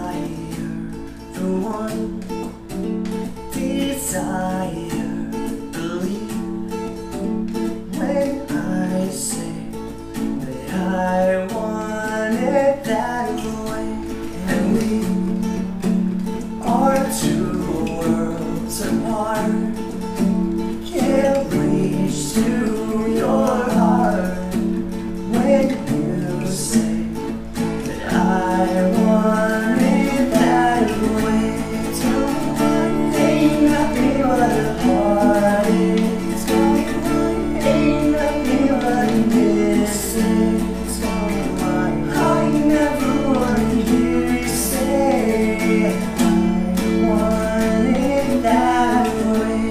the one desire. Believe when I say that I want it that way. And we are two worlds apart. Can't reach to your heart when you say that I want it that way. Don't want ain't nothing but a heartache. Ain't nothing but distance. I never want to hear you say I want it that way.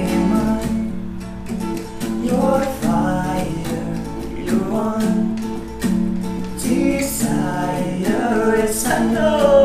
Your fire, your one desire. Yes, I know.